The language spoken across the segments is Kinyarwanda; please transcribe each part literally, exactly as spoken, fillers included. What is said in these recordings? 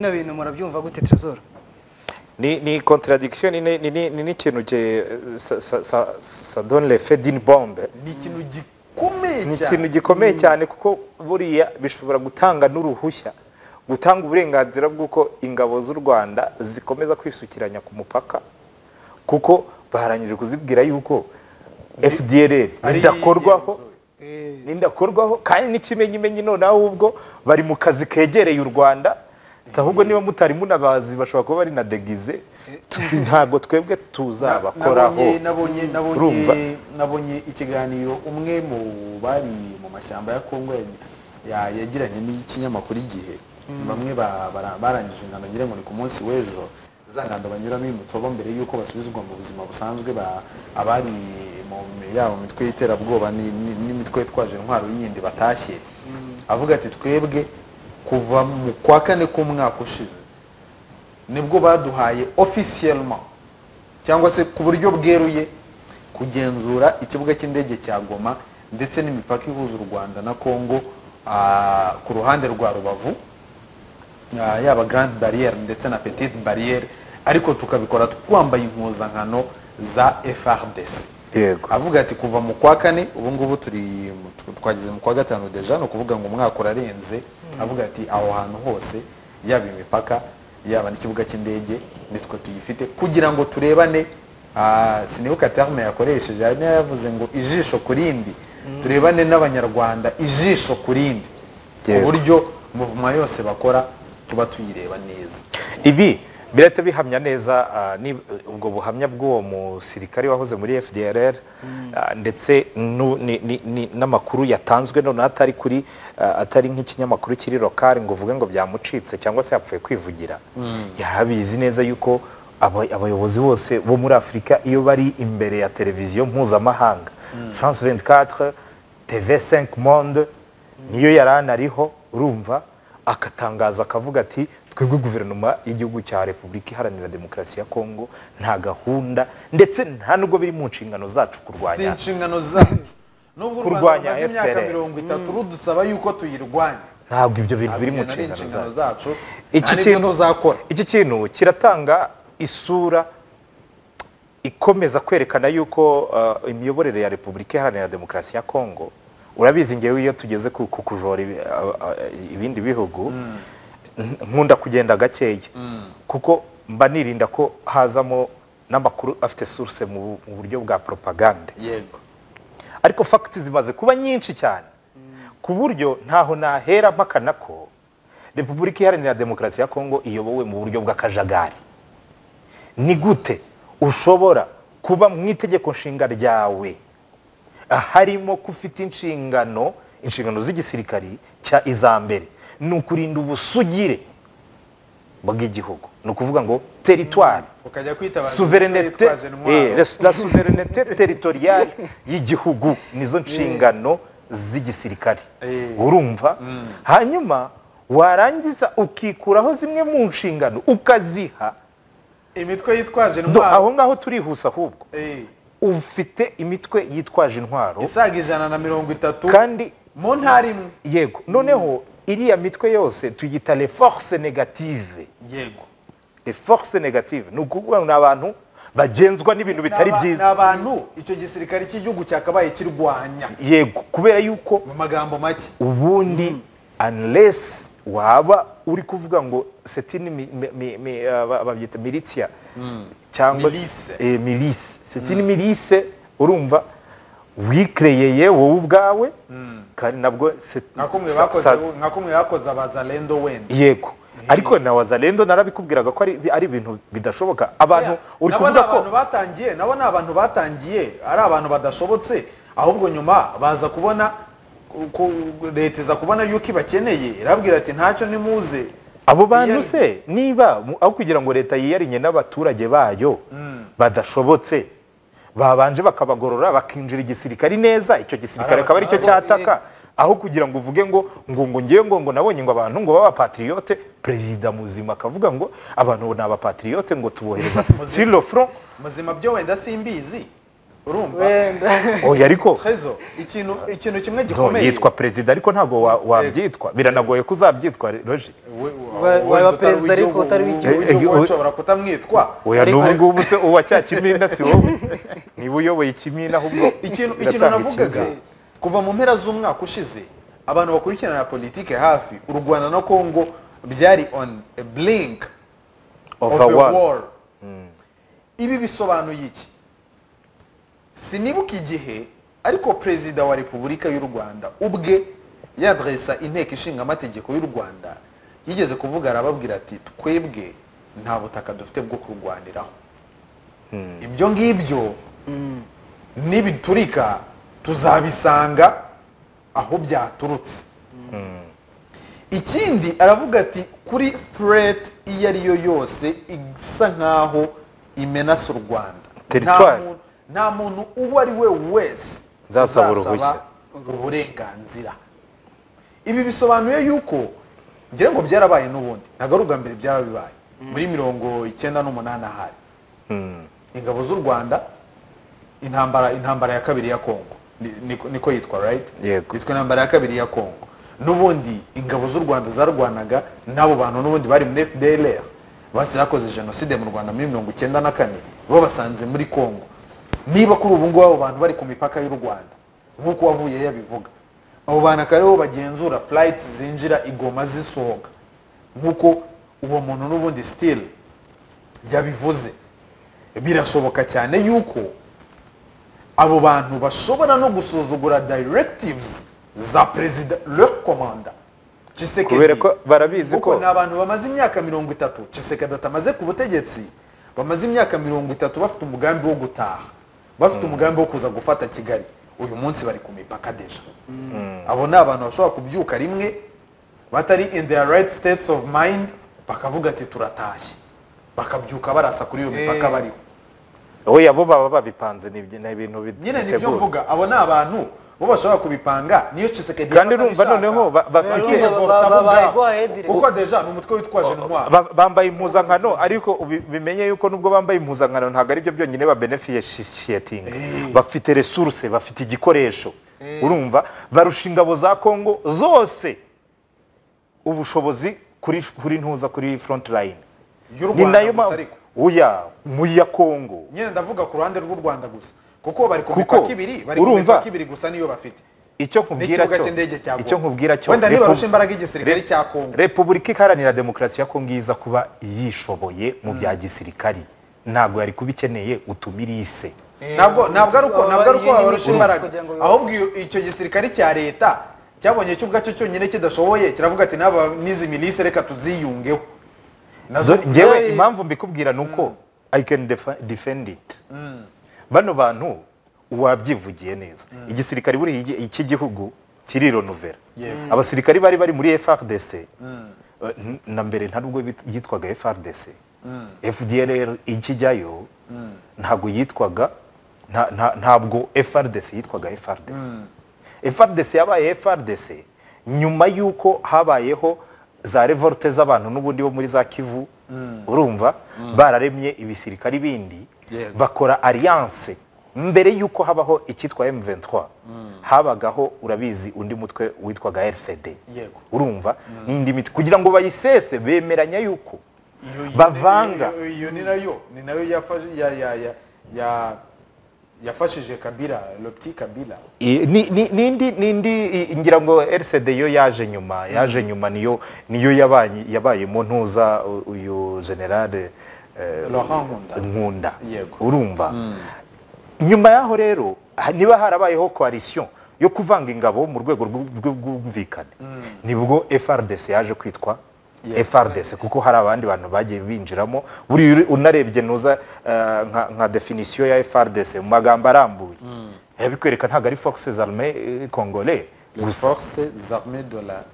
na bintu murabyumva gute Trezor? ni ni contradiction ni ni ni ni ikintu cye ça donne l'effet d'une bombe. Ni ikintu gikomeye cyane. Ni ikintu gikomeye cyane kuko buriya bishobora gutanga n'uruhushya gutanga uburenganzira bw'uko ingabo z'u Rwanda zikomeza kwisukiranya ku mupaka kuko baharangije kuzibwira yuko F D L R ndakorwaho nindakorwaho kandi n'ikimenyimenyi none ahubwo bari mu kazi kegereye u Rwanda ahubwo niba mutari munabazi bashobora kuba bari na degize ntabwo twebwe tuzabakoraho. Nabonye nabonye nabonye ikiganiro umwe mu bari mu mashyamba ya Kongo yagiranye n'ikinyamakuru Igihe, bamwe barangije ingano ngire ngo ni ku munsi w'ejo zangando banyuramo imutobo mbere yuko basubizwa mu buzima busanzwe abari mu yabo mitwe y'iterabwoba n'imitwe yitwaje intwaro yindi batashye. Avuga ati twebwe kuva mu kwa kane k'umwaka ushize nibwo baduhaye officiellement cyangwa se ku buryo bweruye kugenzura ikibuga cy'indege cya Goma ndetse n'imipaka ihuza u Rwanda na Kongo ku ruhande rwa Rubavu, yaba Grande Barrière ndetse na Petite Barrière, ariko tukabikora twambaye impuzankano za F R D C. Yego. Avuga ati kuva mu kwa kane ubu ngubu turi twagize mu kwa gatanu deja no kuvuga ngo umwaka urarenze. Avuga ati aho hantu hose yaba imipaka yaba n'ikibuga cy'indege nitwe tuyifite kugira ngo turebane. Sinibuka terme yakoresheje ari yavuze ngo ijisho kurindi, turebane n'abanyarwanda ijisho kurindi ku buryo movement yose bakora tuba tuyireba neza. Ibi birahita bihamya neza ubwo buhamya bw'uwo musirikare wahoze muri F D L R ndetse n'amakuru yatanzwe none atari kuri atari nk'ikinyamakuru kiri lokal ngo uvuge ngo byamucitse cyangwa se yapfuye kwivugira. Yarabizi neza yuko abayobozi bose bo muri Afrika iyo bari imbere ya televiziyo mpuzamahanga France vingt-quatre, T V cinq Monde niyo yaranariho urumva akatangaza akavuga ati twebwe guverinoma y'igihugu cya Repubulika Iharanira Demokarasi ya Kongo nta gahunda ndetse nta nubwo biri mu nshingano zacu kurwanya. Si inshingano zacu nubwo kurwanya imyaka mirongo itatu rudusaba yuko tuyirwanya, ntabwo ibyo bintu biri mu nshingano zacu. Iki kintu zakora iki kintu kiratanga isura ikomeza kwerekana yuko imiyoborere ya Repubulika Iharanira Demokarasi ya Kongo, urabizi ngewe iyo tugeze ku kujora ibindi bihugu nkunda kugenda gakeya kuko mba nirinda ko hazamo n'amakuru afite source mu buryo bwa propaganda. Yego. Ariko facts zimaze kuba nyinshi cyane ku buryo ntaho nahera mpakana ko Repubulika Iharanira Demokarasi ya Kongo iyobowe mu buryo bw'akajagari. Ni gute ushobora kuba mu itegeko nshinga ryawe harimo kufite inshingano inshingano z'igisirikari cya izambere ni ukurinda ubusugire bw'igihugu, ni ukuvuga ngo territoire ukajya kwita souveraineté la souveraineté territoriale y'igihugu nizo nshingano z'igisirikari. Urumva hanyuma warangiza ukikuraho zimwe mu nshingano ukaziha imitwe yitwaje intwaro. Aho ngaho turihusa ahubwo ufite imitwe yitwaje intwaro isaga ijana na mirongo itatu kandi mu ntara imwe. Yego. Noneho iriya mitwe yose tuyita les forces négatives. Yego. Les forces négatives ni ukuvuga ngo abantu bagenzwa n'ibintu bitari byiza. N'abantu icyo gisirikare cy'igihugu cyakabaye kirwanya. Yego. Kubera yuko mu magambo make ubundi unless waba uri kuvuga ngo c'est une babyita militia cyangwa eh milice, c'est une milice urumva wikreyeye wowe ubwawe kandi nabwo nakumwe bakoze nakumwe bakoze abazalendo wenda. Yego. Ariko na wazalendo narabikubwiraga ko ari ari ibintu bidashoboka. Abantu uri kuvuga ko abantu batangiye nabo na abantu batangiye ari abantu badashobotse, ahubwo nyuma baza kubona ko leta iza kubona yuko ibakeneye irabwira ati ntacyo nimuze. Abo bantu se niba aho kugira ngo leta yiyarinye n'abaturage bayo badashobotse babanje bakabagorora bakinjira igisirikari neza, icyo gisirikare akaba ari cyo cyataka aho kugira ngo uvuge ngo ngo ngo ngiye ngo ngo nabonye ngo abantu ngo baba patriote. Perezida muzima akavuga ngo abantu ni aba patriote ngo tubohereza sur le front muzima byo wenda simbizi urumva oya ariko Trezo ikintu ikintu kimwe no, gikomeye yitwa perezida ariko ntabwo wa- wabyitwa biranagoye ko uzabyitwa Roger waba perezida ariko utari w'igihugu ushobora kutamwitwa oya n'ubu ngubu se uwa cya kimina si wowe niba uyoboye ikimina ahubwo ikintu ikintu biratanga navugaga icyizere. kuva mu mpera z'umwaka ushize abantu bakurikirana politike hafi u Rwanda na Congo byari on a blink Of of a a war. war ibi bisobanuye iki sinibuka igihe ariko perezida wa repubulika y'u Rwanda ubwe yadresa inteko ishinga amategeko y'u Rwanda yigeze kuvuga arababwira ati twebwe nta butaka dufite bwo kurwaniraho ibyo ngibyo nibiturika tuzabisanga aho byaturutse ikindi aravuga ati kuri threat iyo ari yo yose isa nkaho imenasa u Rwanda Territoire. Nta muntu- nta muntu uwo ari we wese Nzasaba uzasaba uruhushya. uburenganzira ibi bisobanuye yuko ngira ngo byarabaye n'ubundi ntabwo ari ubwa mbere byaba bibaye muri mirongo icyenda n'umunani ahari Mm. ingabo z'u Rwanda intambara intambara ya kabiri ya Kongo Ni- niko niko yitwa right Yego. yitwa intambara ya kabiri ya Kongo n'ubundi ingabo z'u Rwanda zarwanaga n'abo bantu n'ubundi bari muri F D L R basirakoze jenoside mu Rwanda muri mirongo icyenda na kane bo basanze muri Kongo niba kuri ubu ngubu abo bantu bari ku mipaka y'u Rwanda nk'uko wavuye yabivuga abo bantu akariho bagenzura flights zinjira igoma zisohoka nk'uko uwo muntu n'ubundi still yabivuze birashoboka cyane yuko abo bantu bashobora no gusuzugura directives za perezida le commanda kubera ko barabizi kuko ko ni abantu bamaze imyaka mirongo itatu Tshisekedi atamaze ku butegetsi bamaze imyaka mirongo itatu bafite umugambi wo gutaha bafite umugambi wo kuza gufata Kigali uyu munsi bari ku mipaka deja abo ni abantu bashobora kubyuka rimwe batari in their right states of mind bakavuga ati turatashye bakabyuka barasa kuri iyo mipaka bariho oya bo baba babipanze ni ibyo- ni ibintu bit- nyine nibyo bitegura. mvuga abo ni abantu bo bashobora kubipanga niyo Tshisekedi kandi yaba urumva atabishaka, noneho ba- bafite bakiri Urumva confortable ba- ba- ubwabo. babaye direct. kuko deja ni umutwe witwaje intwaro Ba- bambaye impuzankano ariko ubi- bimenye yuko nubwo bambaye impuzankano ntabwo ari byo byonyine ba beneficiating Eh. bafite resource bafite igikoresho urumva barusha ingabo za Kongo zose ubushobozi kuri kuri ntuza kuri front line y'u ni Rwanda nayo gusa mpamvu ariko uya mu ya Kongo nyine ndavuga ku ruhande rw'u Rwanda gusa kuko bari ku Kuko, mipaka ibiri bari ku urumva, mipaka ibiri gusa niyo bafite icyo nkubwira n'ikibuga cyo cy'indege cya icyo Goma. nkubwira cyo wenda Repu- nibarusha imbaraga igisirikare cya Kongo Repubulika Iharanira Demokarasi ya Kongo iza kuba yishoboye mu bya gisirikari ntabwo yari kuba ikeneye utumirise ntabwo ntabwo ari uko ntabwo ari uko babarusha imbaraga kugira ngo- ahubwo iyo- icyo gisirikare cya leta cyabonye cyo ubwacyo cyonyine kidashoboye kiravuga ati n'aba n'izi milise reka tuziyungeho nazo Dore- njyewe impamvu mbikubwira ni uko I can defa- defend it bano bantu wabyivugiye neza igisirikare buri iki- iki gihugu kirironuvera Yego. abasirikari bari bari muri F R D C eh, n- na mbere nta nubwo bit- yitwaga F R D C F D L R ikijyayo ntabwo yitwaga nta- nta- ntabwo F R D C yitwaga F R D C F R D C yabaye F R D C nyuma y'uko habayeho za revolte z'abantu n'ubundi bo muri za Kivu urumva bararemye ibisirikari bindi Yego. bakora alliance mbere y'uko habaho icyitwa M vingt-trois habagaho urabizi undi mutwe witwaga R C D Yego. urumva n'indi mitwe kugira ngo bayisese bemeranya y'uko Iyo- iyo- bavanga. iyo- iyo ni nayo ni nayo yafashe ya ya ya ya yafashije Kabila le petit Kabila I- ni- ni- n'indi n'indi i- ngira ngo R C D yo yaje nyuma yaje nyuma niyo niyo yabaye yabaye mu ntuza u- uyu generale eh, Laurent Nkunda. Nkunda Yego. urumva nyuma yaho rero ha- niba harabayeho coalition yo kuvanga ingabo mu rwego rw'u- rw'ubwumvikane nibwo F R D C yaje kwitwa Yego. F R D C kuko hari abandi bantu bagiye binjiramo buri uri- unarebye nuza eh, nka, nka definition ya F R D C mu magambo arambuye yabikwereka ntabwo ari forces armées eh, congolais les gusa forces armées de la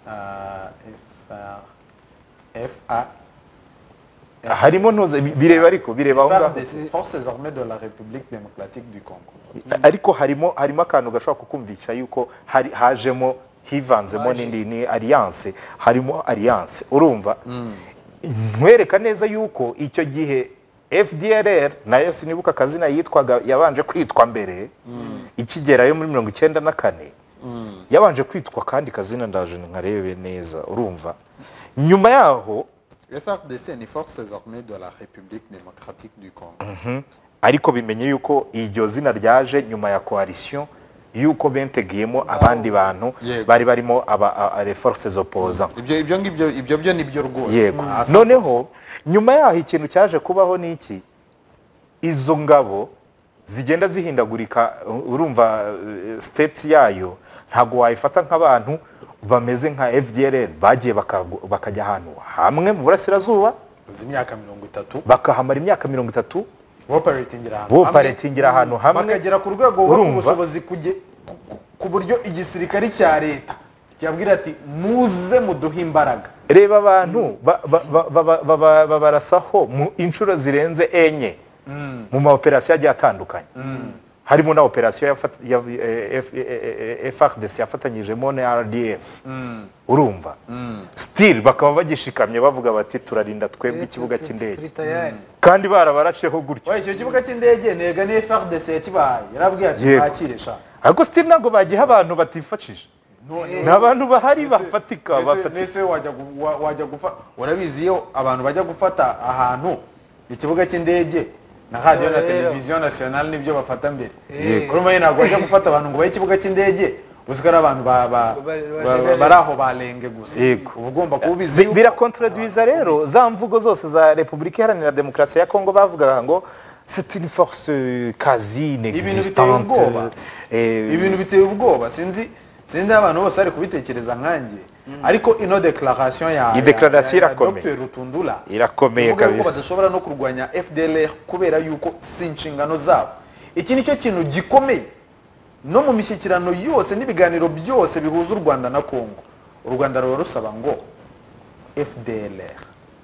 euh, F A harimo ntuza bi- bireba ariko bireba aho ngaho FARDC, forces armées de la République démocratique du Congo ariko harimo harimo akantu gashobora kukumvisha yuko hari hajemo hivanzemo Haje. n'indi ni alliance harimo alliance urumva nkwereka neza yuko icyo gihe F D L R nayo sinibuka akazina yitwaga yabanje kwitwa mbere ikigerayo muri mirongo icyenda na kane yabanje kwitwa kandi kazina ndaje nkarebe neza urumva nyuma yaho F A R D C ni Forces Armées de la République Démocratique du Congo ariko bimenye yuko iryo zina ryaje nyuma ya coalition yuko bentegiyemo abandi bantu bari barimo aba les forces opposants ibyo ibyo ngibyo ibyo byo nibyo rwose yego noneho nyuma yaho ikintu cyaje kubaho niki izo ngabo zigenda zihindagurika urumva state yayo ntago wayifata nk'abantu bameze nka F D L R bagiye bakajya ahantu hamwe mu burasirazuba z'imyaka mirongo itatu bakahamara imyaka mirongo itatu boparatingira ahantu hamwe bakagera ku rwego rw'ubushobozi ku buryo igisirikare cya leta cyabwira ati muze muduhe imbaraga reba abantu babarasaho mu inshuro zirenze enye mu ma operation agiye atandukanye harimo na operation ya F A R D C yafatanyijemo na R D F urumva still bakaba bagishikamye bavuga bati turarinda twebwe ikibuga cy'indege kandi barabarasheho gutyo icyo kibuga cy'indege nega ni F A R D C kibaye yarabwiye ati bakiresha ariko still nago bagiha abantu batifashije n'abantu bahari bafatika nese wajya wajya gufa urabizi iyo abantu bajya gufata ahantu ikibuga cy'indege na radio na television nationale nibyo bafata mbere kuruma ntabwo bajya gufata abantu ngo baye ikibuga cy'indege usikara abantu baraho balenge gusa ubugomba kubizi bira contraduiza rero za mvugo zose za Republika Iharanira Demokarasi ya Kongo bavuga ngo c'est une force quasi inexistante ibintu biteye ubwoba sinzi sinzi abantu bose ari kubitekereza nkanjye ariko ino declaration ya i declaration irakomeye Docteur Rutundura irakomeye kabisa badashobora no kurwanya F D L R kubera yuko si inshingano zabo iki nicyo kintu gikomeye no mu mishyikirano yose n'ibiganiro byose bihuza u Rwanda na Kongo u Rwanda rwo rusaba ngo F D L R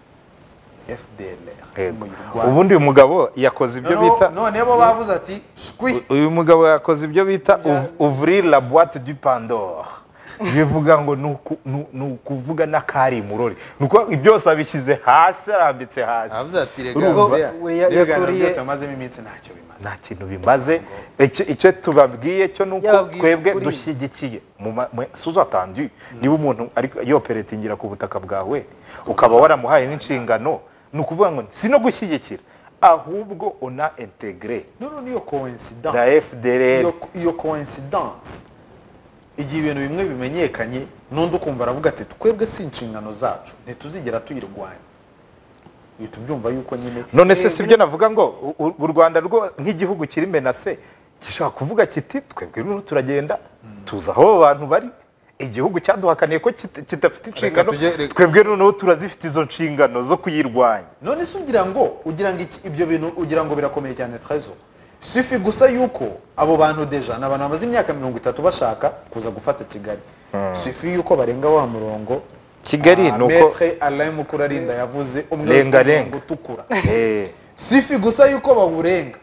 F D L R ubundi uyu mugabo yakoze ibyo bita none bo bavuze ati shwi uyu mugabo yakoze ibyo bita ouvrir la boîte du Pandore bivuga ngo nukuvuga nakari murori nuko byose abishyize hasi arambitse hasi avuze ati rega yakuriye byose amazemo iminsi ntacyo bimaze nta kintu bimaze icyo tubabwiye cyo nuko twebwe dushyigikiye suzo attendu niba umuntu ariko yoperatingira ku butaka bwawe ukaba waramuhaye n'inshingano nukuvuga ngo sino gushyigikira ahubwo ona integrer no niyo coincidence la F D L R iyo coincidence igihe ibintu bimwe bimenyekanye n'undi ukumva aravuga ati twebwe si inshingano zacu ntituzigera tuyirwanya uhita ubyumva yuko nyine none se sibyo navuga ngo u Rwanda rwo nk'igihugu kiri menase gishaka kuvuga kiti twebwe n'ubu turagenda tuza aho abantu bari igihugu cyaduhakaniye ko kidafite inshingano twebwe noneho turazifite izo nshingano zo kuyirwanya none se ugira ngo ugira ngo ibyo bintu ugira ngo birakomeye cyane Trésor sifi gusa yuko abo bantu deja n'abantu bamaze imyaka mirongo itatu bashaka kuza gufata Kigali sifi yuko barenga wa murongo Kigali nuko Maître Alain Mukurarinda yavuze umwe gutukura eh sifi gusa yuko bawurenga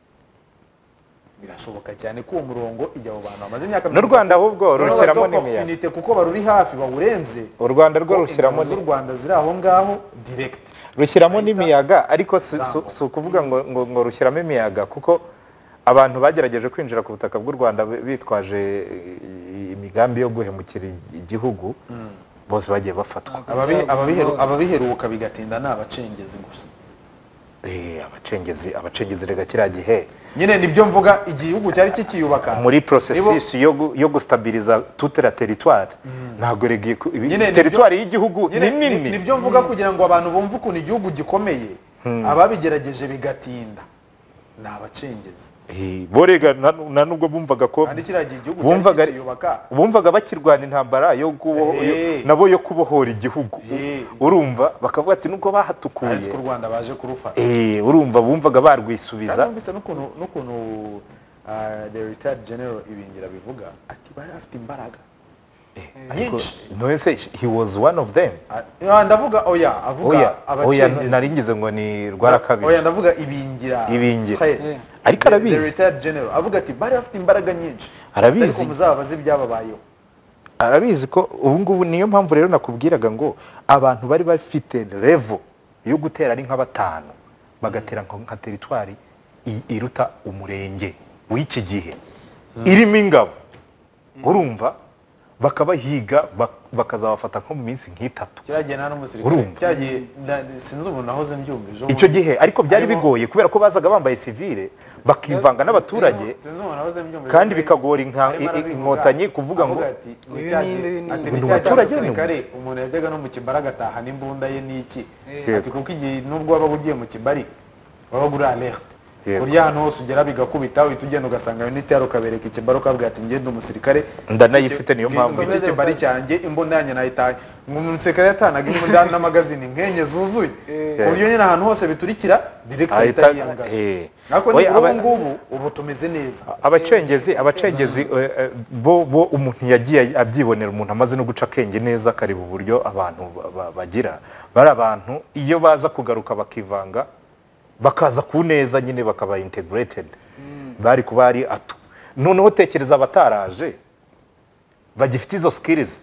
birashoboka cyane ko uwo murongo ijya abo bantu bamaze imyaka n'u Rwanda ahubwo rushyiramo n'imiyaga kuko baruri hafi bawurenze u Rwanda rwo rushyiramo n'u Rwanda ziri aho ngaho direct rushyiramo n'imiyaga ariko si ukuvuga ngo ngo rushyiramo imiyaga kuko abantu bagerageje kwinjira ku butaka bw'u Rwanda bitwaje imigambi yo guhemukira igihugu bose bagiye bafatwa ababiheruka bigatinda n'abacengezi gusa eh abacengezi abacengezi rega kira gihe nyine nibyo mvuga igihugu cyari kikiyubaka muri processus yo yo gustabiliza toute la territoire ntago regi territoire y'igihugu ni nini nibyo mvuga kugira ngo abantu bumve ukuntu igihugu gikomeye ababigerageje bigatinda n'abacengezi eh borega na nubwo bumvaga ko bumvaga bumvaga bakirwana intambara yo nabo yo kubohora igihugu urumva bakavuga ati nubwo bahatukuye ariko u Rwanda baje kurufata eh urumva bumvaga barwisubiza numvise n'ukuntu n'ukuntu the retired general ibingira bivuga ati bari afite imbaraga no se he was one of them ndavuga oya avuga abacengezi naringize ngo ni rwara kabiri oya ndavuga ibingira ibingira ariko arabizi the retired general avuga ati bari afite imbaraga nyinshi arabizi ariko muzabaze ibyababayeho arabizi ko ubu ngubu niyo mpamvu rero nakubwiraga ngo abantu bari bafite level yo gutera ari nka batanu bagatera nka teritwari iruta umurenge w'iki gihe irimo ingabo urumva bakabahiga bakazabafata nko mu minsi nk'itatu kiragiye nta n'umusirikare cyagiye sinzi umuntu nahoze mbyumvije icyo gihe ariko byari bigoye kubera ko bazaga bambaye civile bakivanga n'abaturage kandi bikagora inkotanyi kuvuga ngo umuturage umuntu yajyaga no mu kibari agataha n'imbunda ye n'iki ati kuko igihe nubwo waba ugiye mu kibari waba uri alerte kurya hano hose ugera bigakubita uhita ugenda ugasanga unite yaro kabereka ikibari ukabwira ati ngende umusirikare ndanayifite niyo mpamvu iki kibari cyanjye imbunda yanjye nayitaye umusirikare yatanaga imbunda n'amagazini nkenye zuzuye ku buryo nyine ahantu hose biturikira direct ahita yiyangaza ariko ni ubu ngubu ubu tumeze neza abacengezi abacengezi bo bo umuntu yagiye abyibonera umuntu amaze no guca akenge neza kareba uburyo abantu bagira bari abantu iyo baza kugaruka bakivanga bakaza ku neza nyine bakaba integrated bari kuba ari atu noneho tekereza abataraje bagifite izo skills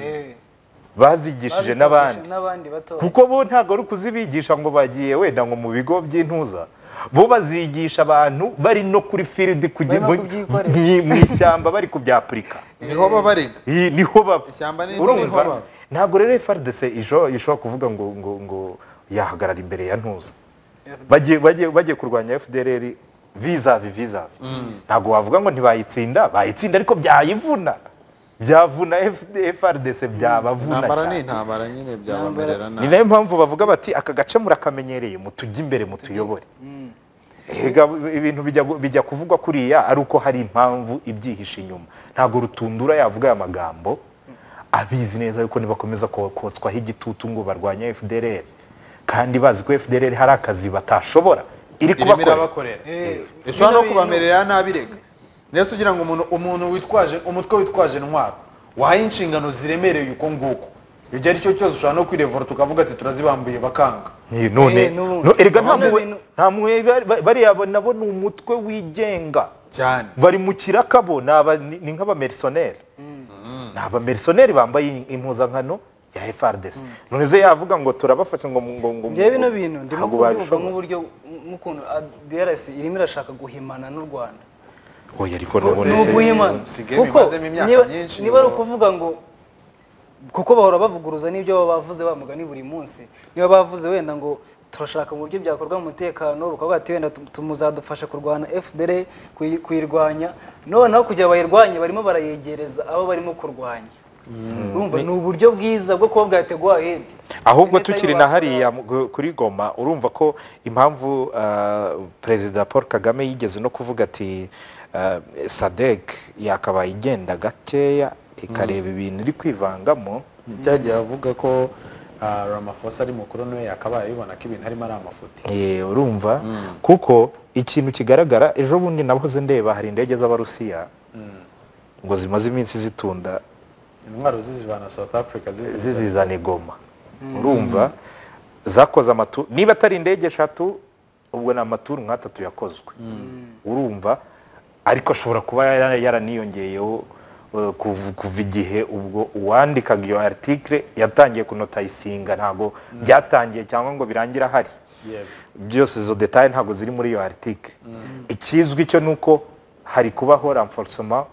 bazigishije n'abandi kuko bo ntago ari kuzibigisha ngo bagiye wenda ngo mu bigo by'intuza bo bazigisha abantu bari no kuri field kujya mu ishyamba bari kubyapurika niho babarega niho baba ishyamba niho ntago rero F R D C ijo ishobora kuvuga ngo ngo ngo yahagarara imbere ya ntuza bagiye bagiye bagiye kurwanya F D L R visa visa ntago wavuga ngo ntibayitsinda bayitsinda ariko byayivuna byavuna F R D C byabavuna cyane intambara nyine byabamerera ni nayo mpamvu bavuga bati aka gace murakamenyereye mutujye imbere mutuyobore hega ibintu bijya bijya kuvugwa kuriya ari uko hari impamvu ibyihisha inyuma ntago rutundura yavuga aya magambo abizi neza yuko nibakomeza kotswaho igitutu ngo barwanya F D L R kandi bazi ko F D L R hari akazi batashobora iri kubakorera ishobora no kubamerera nabi rega nese ugira ngo umuntu umuntu witwaje umutwe witwaje intwaro wahaye inshingano ziremereye uko nguko ibyo ari cyo cyose ushobora no kwirevora tukavuga ati turazibambuye bakanga none no erega nta mwe bari yabona bo umutwe wigenga cyane bari mu kirakabo ni nk'aba mercenaires naba mercenaires bambaye impuzankano ya F R D C none ze yavuga ngo turabafasha ngo ngo ngo ngiye bino bintu ndimo kuvuga mu buryo mukuntu D R C irimo irashaka guhimana n'u Rwanda oya ariko nubone se kuko niba ari ukuvuga ngo kuko bahora bavuguruza n'ibyo bavuze bamugani buri munsi niba bavuze wenda ngo turashaka mu buryo byakorwa mu mutekano bakaba bati wenda tumuzadufasha kurwana F D L R kuyirwanya noneho kujya bayirwanye barimo barayegereza abo barimo kurwanya urumva ni uburyo bwiza bwo kuba bwategwa ahead ahubwo tukiri na hariya kuri Goma urumva ko impamvu Perezida Paul Kagame yigeze no kuvuga ati Sadek yakabaye igenda gakeya ikareba ibintu iri kwivangamo cyagiye avuga ko Ramaphosa ari mukuru no yakabaye bibona ko ibintu harimo ari amafuti eh urumva kuko ikintu kigaragara ejo bundi naboze ndeba hari indege z'abarusiya ngo zimaze iminsi zitunda intwaro zizivana South Africa zizizana Goma urumva zakoze amatu niba atari indege eshatu ubwo na amaturu nk'atatu yakozwe urumva ariko ashobora kuba yaraniyongeyeho kuva igihe ubwo uwandikaga iyo article yatangiye kunotayisinga ntago byatangiye cyangwa ngo birangira hari byose izo detail ntago ziri muri iyo article ikizwi cyo nuko hari kubaho renforcement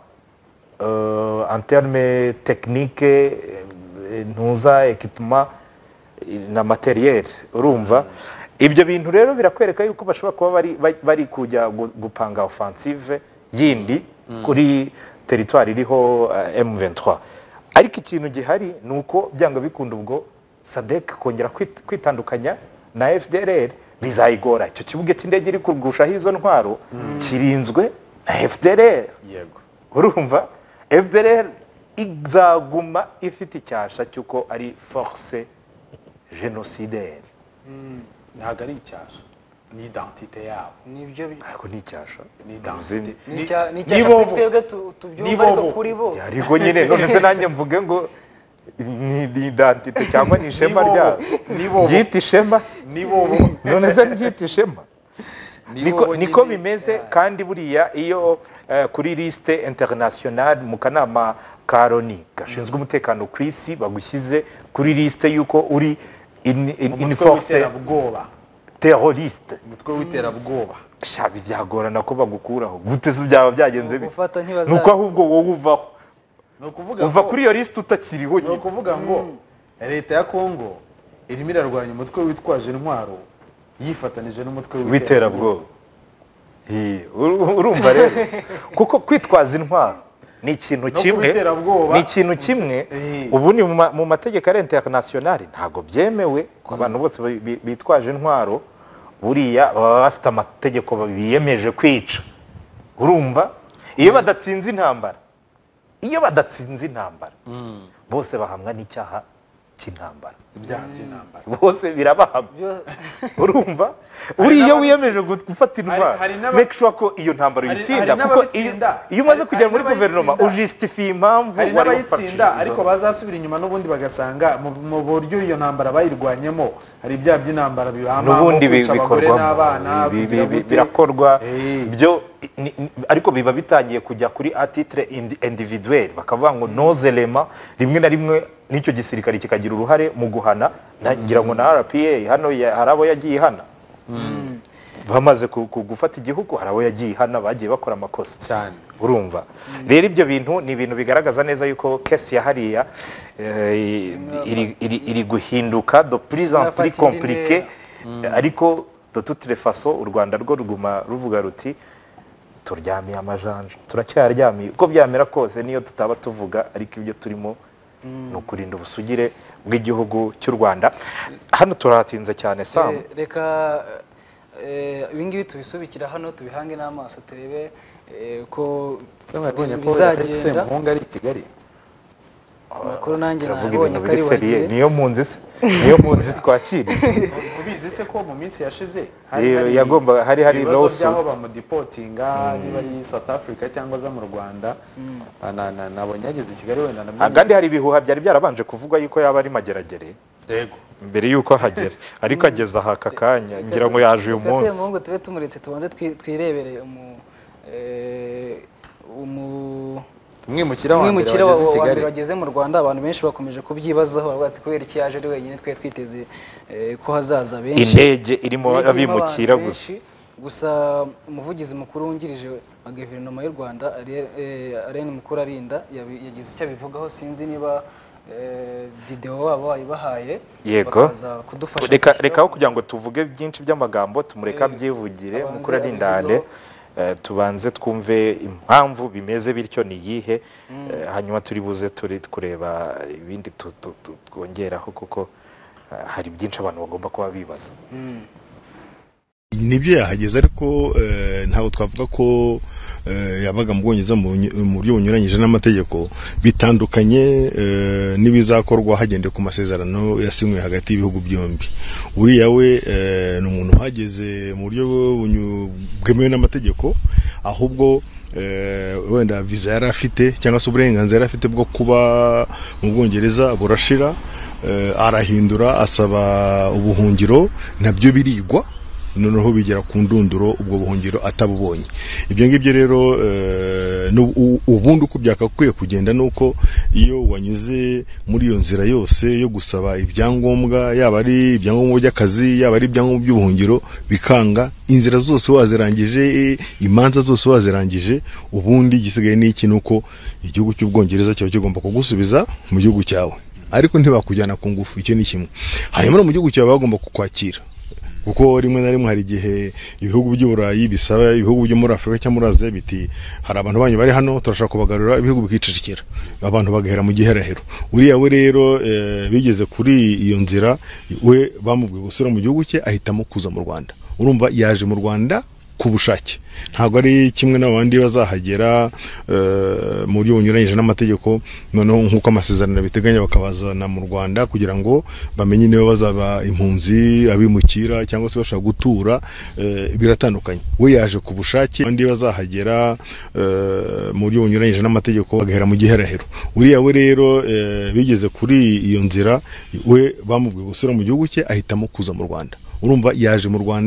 en terme technique ntuza equipement na materiel urumva ibyo bintu rero birakwereka yuko bashobora kuba bari bari kujya gupanga offensive yindi kuri territoire iriho M vingt-trois ariko ikintu gihari nuko byanga bikunda ubwo Sadek kongera kwitandukanya na F D L R bizayigora icyo kibuga cy'indege iri kurugusha hizo ntwaro kirinzwe na F D L R yego urumva F D L R izaguma ifite icyasha cyuko ari force génocidaire ntago ari icyasha ni identité yabo nibyo ariko ni icyasha ni identité ni icyasha twebwe tubyumva ariko kuri bo ariko nyine none se nanjye mvuge ngo ni identité cyangwa ni ishema ryabo byita ishema nibo none se byita ishema niko niko bimeze kandi buriya iyo kuri liste internationale mu kanama ka Loni gashinzwe umutekano ku isi bagushyize kuri liste yuko uri in force terroriste umutwe w'iterabwoba sha byagorana ko bagukuraho gute se byaba byagenze bite gufata ntibaza nuko ahubwo wowe uvaho no kuvuga uva kuri iyo liste utakiriho no kuvuga ngo leta ya Kongo irimo irarwanya umutwe witwaje intwaro yifatanije n'umutwe w'iterabwoba urumva rero kuko kwitwaza intwaro ni ikintu kimwe ni ikintu kimwe ubu ni mu mategeko ya international ntago byemewe ko abantu bose bitwaje intwaro buriya baba bafite amategeko biyemeje kwica urumva iyo badatsinze intambara iyo badatsinze intambara bose bahamwa n'icyaha cy'intambara ibyaha by'intambara bose birabahamya urumva uriya wiyemeje gufata intwaro make sure ko iyo ntambara uyitsinda kuko iyo umaze kugera muri guverinoma ujustifiye impamvu wari wayitsinda ariko bazasubira inyuma n'ubundi bagasanga mu buryo iyo ntambara bayirwanyemo hari ibyaha by'intambara bibahama n'ubundi bikorwa birakorwa byo ariko biba bitangiye kujya kuri a titre individuel bakavuga ngo nos éléments rimwe na rimwe n'icyo gisirikare kikagira uruhare mu guhana nagira ngo na R P A hano hari abo yagiye hana bamaze gufata igihugu hari abo yagiye hana bagiye bakora amakosa cyane urumva rero ibyo bintu ni ibintu bigaragaza neza yuko case ya hariya iri guhinduka de plus en plus compliqué ariko de toutes les façons u Rwanda rwo ruguma ruvuga ruti turyamiye amajanja turacyaryamiye uko byamera kose niyo tutaba tuvuga ariko ibyo turimo ni ukurinda ubusugire bw'igihugu cy'u Rwanda hano turahatinze cyane Sam reka ibingibi tubisubikira hano tubihange n'amaso turebe ko bizagenda muhunga ari Kigali makuru nanjye nabonye kari wagiye niyo munzi se niyo munzi twakira ubizi se ko mu minsi yashize hari yagomba hari hari lawsuit aho bamudeportinga niba ari South Africa cyangwa za mu Rwanda nabonye yageze Kigali wenda namwe kandi hari ibihuha byari byarabanje kuvuga yuko yaba ari mageragere yego mbere yuko hagera ariko ageza haka kanya ngira ngo yaje uyu munsi ese mungu tube tumuretse tubanze twirebere umu umu umwimukira wa mbere bageze mu Rwanda abantu benshi bakomeje kubyibazaho bavuga kubera iki yaje ari wenyine twe twiteze ko hazaza benshi indege irimo abimukira gusa gusa umuvugizi mukuru wungirije wa guverinoma y'u Rwanda Alain Mukurarinda yagize icyo bivugaho sinzi niba video wabo bayibahaye bakaza kudufasha reka reka kugira ngo tuvuge byinshi by'amagambo tumureka byivugire Mukurarindane tubanze twumve impamvu bimeze bityo ni yihe hanyuma turi buze turi kureba ibindi twongeraho kuko hari byinshi abantu bagomba kuba bibaza nibyo yahageze ariko ntago twavuga ko yabaga mu Bwongereza mu buryo bunyuranyije n'amategeko bitandukanye n'ibizakorwa hagendeye ku masezerano yasinywe hagati y'ibihugu byombi uriya we ni umuntu uhageze mu buryo bwemewe n'amategeko ahubwo wenda visa yari afite cyangwa se uburenganzira yari afite bwo kuba mu Bwongereza burashira arahindura asaba ubuhungiro nabyo birigwa noneho bigera ku ndunduro ubwo buhungiro atabubonye ibyo ngibyo rero ubundi uko byakakwiye kugenda nuko iyo wanyuze muri iyo nzira yose yo gusaba ibyangombwa yaba ari ibyangombwa by'akazi yaba ari ibyangombwa by'ubuhungiro bikanga inzira zose wazirangije imanza zose wazirangije ubundi igisigaye n'iki nuko igihugu cy'Ubwongereza cyaba kigomba kugusubiza mu gihugu cyawe ariko ntibakujyana ku ngufu icyo ni kimwe hanyuma no mu gihugu cyawe bagomba kukwakira kuko rimwe na rimwe hari igihe ibihugu by'Uburayi bisaba ibihugu byo muri Afrika cyangwa muri Aziya biti hari abantu banyu bari hano turashaka kubagarura ibihugu bikicicikira abantu bagahera mu giherahero uriya we rero e, bigeze kuri iyo nzira we bamubwiye gusura mu gihugu cye ahitamo kuza mu Rwanda urumva yaje mu Rwanda ku bushake ntabwo ari kimwe n'abandi bazahagera mu buryo bunyuranyije n'amategeko noneho nk'uko amasezerano biteganya bakabazana mu Rwanda kugira ngo bamenye niba bazaba impunzi abimukira cyangwa se bashaka gutura biratandukanye we yaje ku bushake abandi bazahagera mu buryo bunyuranyije n'amategeko bagahera mu giherahero uriya we rero bigeze kuri iyo nzira we bamubwiye gusura mu gihugu cye ahitamo kuza mu Rwanda urumva yaje mu Rwanda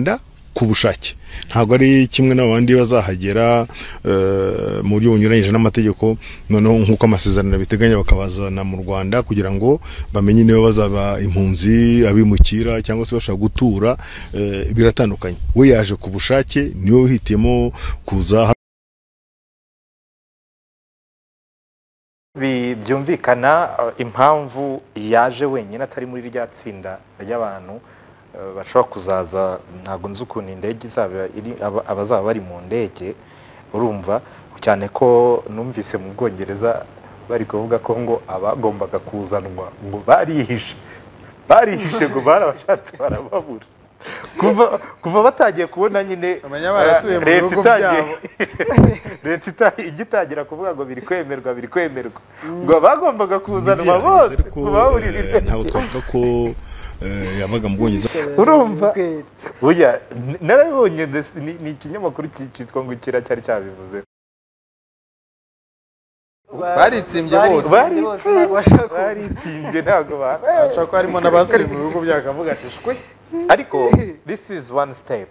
ku bushake ntabwo ari kimwe n'abandi bazahagera mu buryo bunyuranyije n'amategeko noneho nk'uko amasezerano biteganya bakabazana mu Rwanda kugira ngo bamenye niba bazaba impunzi abimukira cyangwa se bashaka gutura biratandukanye we yaje ku bushake niwe wihitiyemo kuza byumvikana impamvu yaje wenyine atari muri rya tsinda ry'abantu bashobora kuzaza ntabwo nzi ukuntu indege izaba iri abazaba bari mu ndege urumva cyane ko numvise mu Bwongereza bari kuvuga ko ngo abagombaga kuzanwa ngo barihishe barihishe ngo barabashatse barababura kuva kuva batagiye kubona nyine leta itagiye leta igitangira kuvuga ngo biri kwemerwa biri kwemerwa ngo bagombaga kuzanwa bose kubawurira ntaho twavuga ko yabaga mu Bwongereza urumva oya narabonye ni ikinyamakuru cyitwa ngo kira cyari cyabivuze baritsimbye bose baritsimbye ntago baca ko harimo n'abasuye mu bihugu byakavuga ati shwe ariko this is one step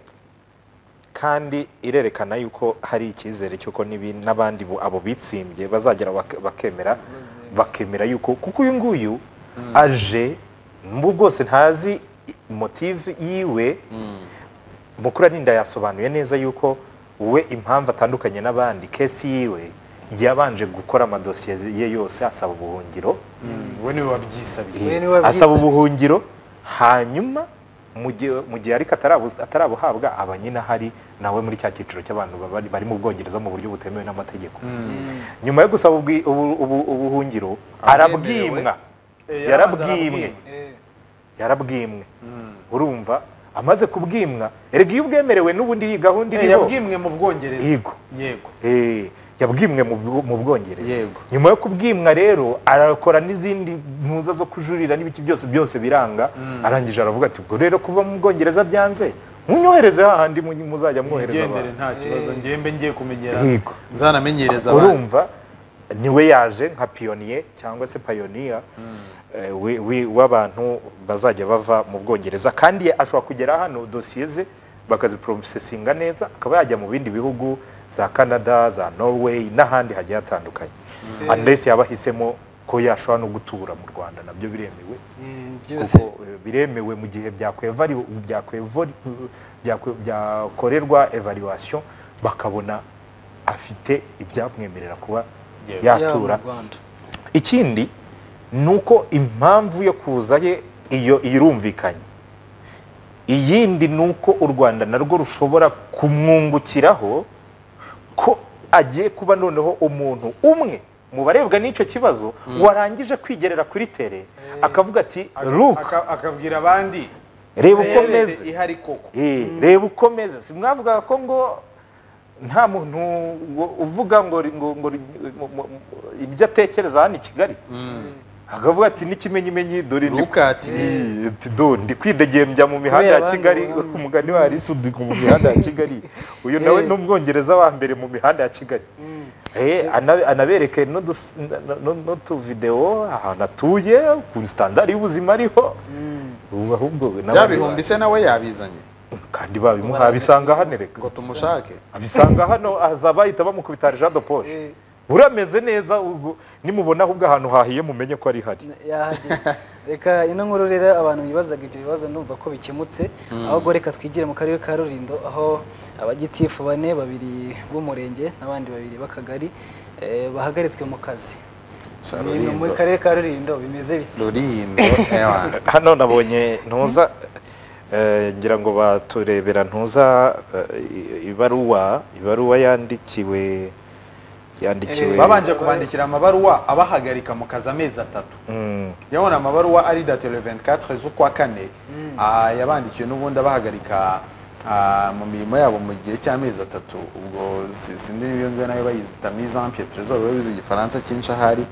kandi irerekana yuko hari icyizere cyuko n'abandi abo bitsimbye bazagera bakemera bakemera yuko kuko uyu nguyu aje mbu bwose ntazi motive yiwe mukuru arinda yasobanuye neza yuko we impamvu atandukanye n'abandi kesi yiwe yabanje gukora amadosiye ye yose asaba ubuhungiro we niwe wabyisabiye asaba ubuhungiro hanyuma mu gihe ariko atarabuhabwa abanyina hari nawe muri cya cyiciro cy'abantu bari mu Bwongereza mu buryo butemewe n'amategeko nyuma yo gusaba ubuhungiro arabwimwa yarabwimwe yarabwimwe urumva amaze kubwimwa erega iyo ubwemerewe n'ubundi gahunda iriho yabwimwe mu Bwongereza yego yego eh yabwimwe mu Bwongereza nyuma yo kubwimwa rero arakora n'izindi mpuza zo kujurira n'ibiki byose byose biranga arangije aravuga ati ubwo rero kuva mu Bwongereza byanze munyohereze hahandi muzajya mwohereza abantu nta kibazo ngembe ngiye kumenyera nzanamenyereza abantu urumva niwe yaje nka pioneer cyangwa se pioneer w'abantu bazajya bava mu Bwongereza kandi ashobora kugera hano dosiye ze bakaziprocesinga neza akaba yajya mu bindi bihugu za Canada za Norway n'ahandi hagiye hatandukanye unless yabahisemo ko yashobora no gutura mu Rwanda nabyo biremewe kuko biremewe mu gihe byakwevari byakwevori byakorerwa evaluation bakabona afite ibyamwemerera kuba yatura ikindi nuko impamvu yo kuza ye iyo irumvikanye iyindi nuko u Rwanda narwo rushobora kumwungukiraho ko agiye kuba noneho umuntu umwe mu barebwa n'icyo kibazo warangije kwigerera kuri tere akavuga ati akabwira abandi reba ukomeze ihari koko reba ukomeze si mwavuga ko ngo nta muntu uvuga ngo ngo ibyo atekereza hano i Kigali akavuga ati n'ikimenyimenyi dore ndi kwidegembya mu mihanda ya Kigali umugani wa Risudi mu mihanda ya Kigali uyu nawe n'Ubwongereza wa mbere mu mihanda ya Kigali anabereke n'utu video ahantu atuye ku standard y'ubuzima ariho ahubwo byabihumbi se nawe yabizanye kandi babimuha bisanga hano reka ngo tumushake abisanga hano azabayita bamukubita Jean de Poche urameze neza ubwo nimubona ahubwo ahantu hahiye mumenye ko ari hari yahageze reka ino nkuru rero abantu bibazaga ibyo bibazo ndumva ko bikemutse ahubwo reka twigire mu karere ka Rulindo aho abagitifu bane babiri b'umurenge n'abandi babiri b'akagari bahagaritswe mu kazi mu karere ka Rulindo bimeze bite Rulindo hano nabonye ntuza ngira ngo baturebera ntuza ibaruwa ibaruwa yandikiwe yandikiwe babanje kubandikira amabaruwa abahagarika mu kazi amezi atatu yabona amabaruwa ari date le vingt-quatre z'ukwa kane yabandikiwe n'ubundi abahagarika mu mirimo yabo mu gihe cy'amezi atatu ubwo sindi niyo ngana nayo bayita mise en pied trésor babizi igifaransa cyinshi ahari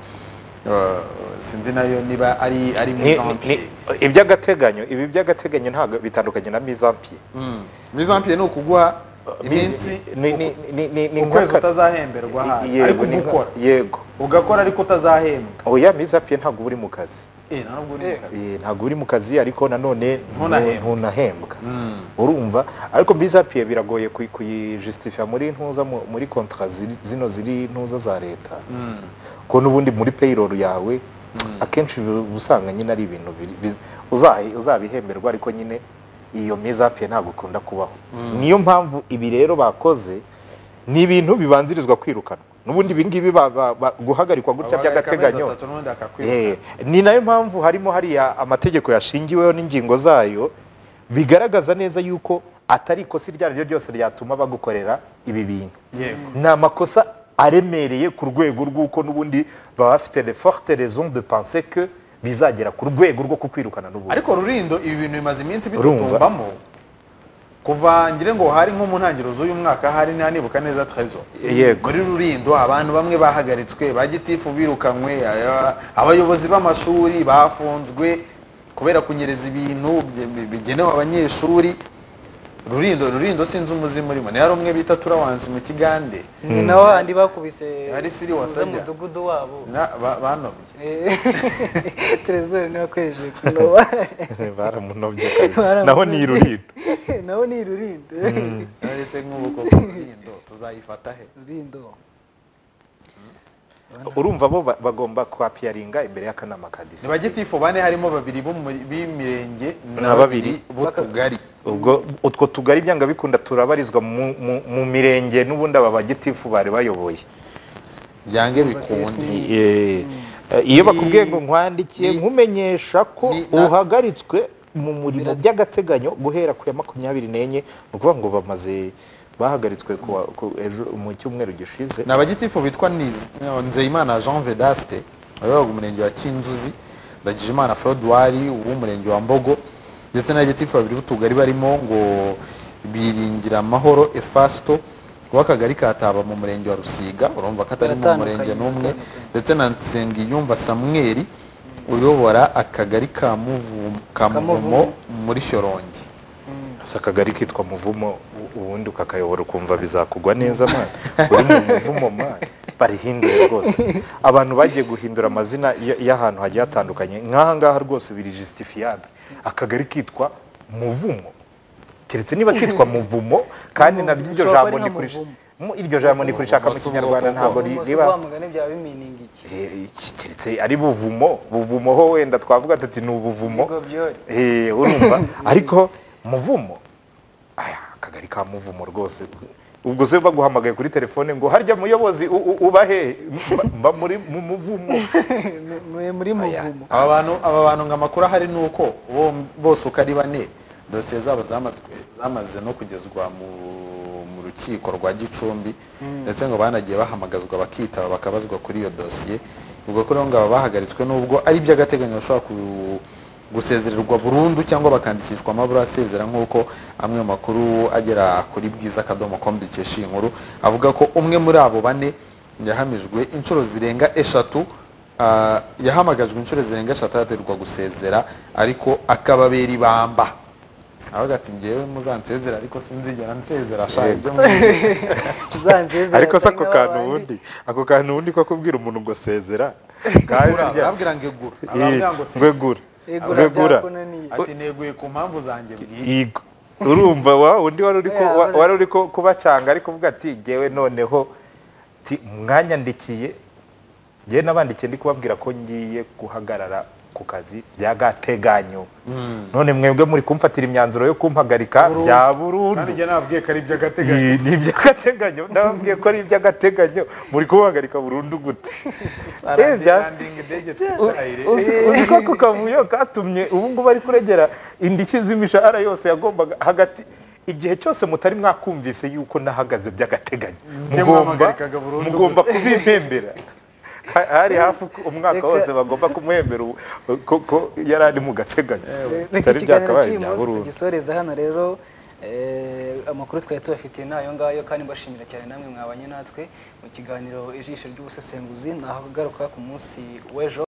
sinzi nayo niba ari ari mise en pied iby'agateganyo ibi by'agateganyo ntago bitandukanye na mise en pied mise en pied ni ukuguha iminsi ukwezi utazahemberwa ariko gukora yego ugakora ariko utazahembwa oya mise en pied ntago uri mu kazi eh ntabwo uri mu kazi Eh, ntabwo uri mu kazi ariko nanone Ntunahembwa. ntunahembwa Mm. urumva ariko bizapiye biragoye kuyi- kuyijustifya muri ntuza mu- muri kontra ziri- zino ziri ntuza za leta Mm. ko n'ubundi muri payroll yawe akenshi uba usanga nyine ari ibintu biri- biz- uzahi- uzabihemberwa ariko nyine iyo mizapiye ntabwo ukunda kubaho niyo mpamvu ibi rero bakoze ni ibintu bibanzirizwa kwirukanwa n'ubundi ibi ngibi ba- ba- ba- guhagarikwa gutya by'agateganyo Eh, ni nayo mpamvu harimo hariya amategeko yashingiweho n'ingingo zayo bigaragaza neza yuko atari ikosa iryo ari ryo ryose ryatuma bagukorera ibi bintu yego ni amakosa aremereye ku rwego rw'uko n'ubundi baba bafite de forte raison de penser que bizagera ku rwego rwo kukwirukana n'ubundi ariko Rurindo ibi bintu bimaze iminsi Urumva? bitutumbamo kuva ngire ngo hari nko mu ntangiriro z'uyu mwaka hari nibuka neza Trezor Yego. muri Rurindo abantu bamwe bahagaritswe ba gitifu birukanywe aya- abayobozi b'amashuri bafunzwe kubera kunyereza ibintu bye- bigenewe abanyeshuri Rurindo Rurindo sinzi umuzimu urimo ni hari umwe bita Turawansi mu Kigande ni naho handi bakubise Hari Siri uza wasajya. mudugudu wabo na ba- banobye Eh, Trezor niwe akoresheje kunoba baramunobye kabisa naho ni Rurindo naho ni Rurindo ese nk'ubu koko Rurindo tuzayifata he Rurindo urumva bo ba- bagomba kwapiyaringa imbere y'akanama ka ni disi ba gitifu bane harimo babiri bo mu- b'imirenge Na babiri b'utugari ubwo utwo tugari byanga bikunda turabarizwa mu, mu, mu mirenge n'ubundi aba bagitifu bari bayoboye byange bikunde Eh, eh, iyo bakubwiye ngo nkwandikiye ni- nkumenyesha ko ni- na- uhagaritswe mu murimo by'agateganyo guhera ku ya makumyabiri n'enye ni ukuvuga ngo bamaze bahagaritswe ku wa- ku- ejo mu cyumweru gishize ni abagitifu bitwa Niz- Nzeyimana Jean Vedaste wayoboraga umurenge wa Kinzuzi Ndagijimana Frodouari w'umurenge wa Mbogo ndetse n'abagitifu babiri b'utugari barimo ngo biringira amahoro Efasto w'akagari ka Taba mu murenge wa Rusiga urumva ko atari mu Baratandukanye, murenge n'umwe baratandukanye. ndetse na Nsengiyumva Samuel uyobora akagari ka Muvumo ka Muvumo Muvumo. muri Shyorongi asa akagari kitwa muvumo u- ubundi ukakayobora ukumva bizakugwa neza man uri mu muvumo man barihindura rwose abantu bagiye guhindura amazina y- y'ahantu hagiye hatandukanye nk'aha ngaha rwose biri justifiable akagari kitwa muvumo keretse niba kitwa muvumo kandi na iryo Ushobora jambo kuba ari ni kuri nka muvumo. mu iryo jambo ni kurishaka mu kinyarwanda ntabwo ri- riba wamugane byaba bimininga iki Eh, iki- keretse ari buvumo buvumo ho wenda twavuga tuti ni ubuvumo Ibigo byori. Eh, urumva ariko muvumo aya akagari ka muvumo rwose ubwo se baguhamagaye kuri telefone ngo harya muyobozi u- u- uba he Mba- mba muri mu muvumo Mu- muri muvumo aba bantu aba bantu ngo amakuru ahari ni uko bo- bose uko ari bane dosiye zabo zamaze zamaze no kugezwa mu mu rukiko rwa Gicumbi ndetse ngo banagiye bahamagazwa bakitaba bakabazwa kuri iyo dosiye ubwo ko rero ngo aba bahagaritswe n'ubwo ari iby'agateganyo bashobora ku- gusezererwa burundu cyangwa bakandikishwa amabura asezera nk'uko amwe mu makuru agera kuri bwiza akadomo com dukesha iyi nkuru avuga ko umwe muri abo bane yahamijwe inshuro zirenga eshatu ah, yahamagajwe inshuro zirenga eshatu yaterwa gusezera ariko akababera ibamba avuga ati ngewe muzansezera ariko sinzigera nsezera shaje ibyo uzanzezera ariko se ako cyangwa kantu abandi. ubundi ako kantu ubundi ko kubwira umuntu ngo sezera kandi Gura, burya- arabwira ngo egura Eh, arabwira ngo ngo egura Egura Egura. byakunaniye. ati neguye ku mpamvu zanjye bwite Yego. urumva wa undi wari uri ko Yeah, wa- maze- wari uri ko kubacanga ariko uvuga ati ngewe noneho ti mwanyandikiye ngewe nabandikiye ndi kubabwira ko ngiye guhagarara ku kazi by'agateganyo none mwebwe muri kumfatira imyanzuro yo kumpagarika bya burundu kandi njye nababwiye ko ari iby'agateganyo Iyi ni iby'agateganyo ndababwiye ko ari iby'agateganyo muri kubahagarika burundu gute Eh, bya- uzi uzi ko ako kavuyo katumye ubu ngubu ari kuregera indishyi z'imishahara yose yagombaga hagati igihe cyose mutari mwakumvise yuko nahagaze by'agateganyo Njye mugomba mwampagarikaga burundu mugomba kubimpembera Ha- hari hafi ko umwaka Reka- wose bagomba kumuhembera ubu- ko ko yari ari mu gateganyo Reka bitari ikiganiro byakabaye cy'uyu bya munsi burundu tugisoreza hano rero eh, amakuru twari tubafitiye ni ayo ngayo kandi mbashimira cyane namwe mwabanye natwe mu kiganiro ijisho ry'ubusesenguzi naho garuka ku munsi w'ejo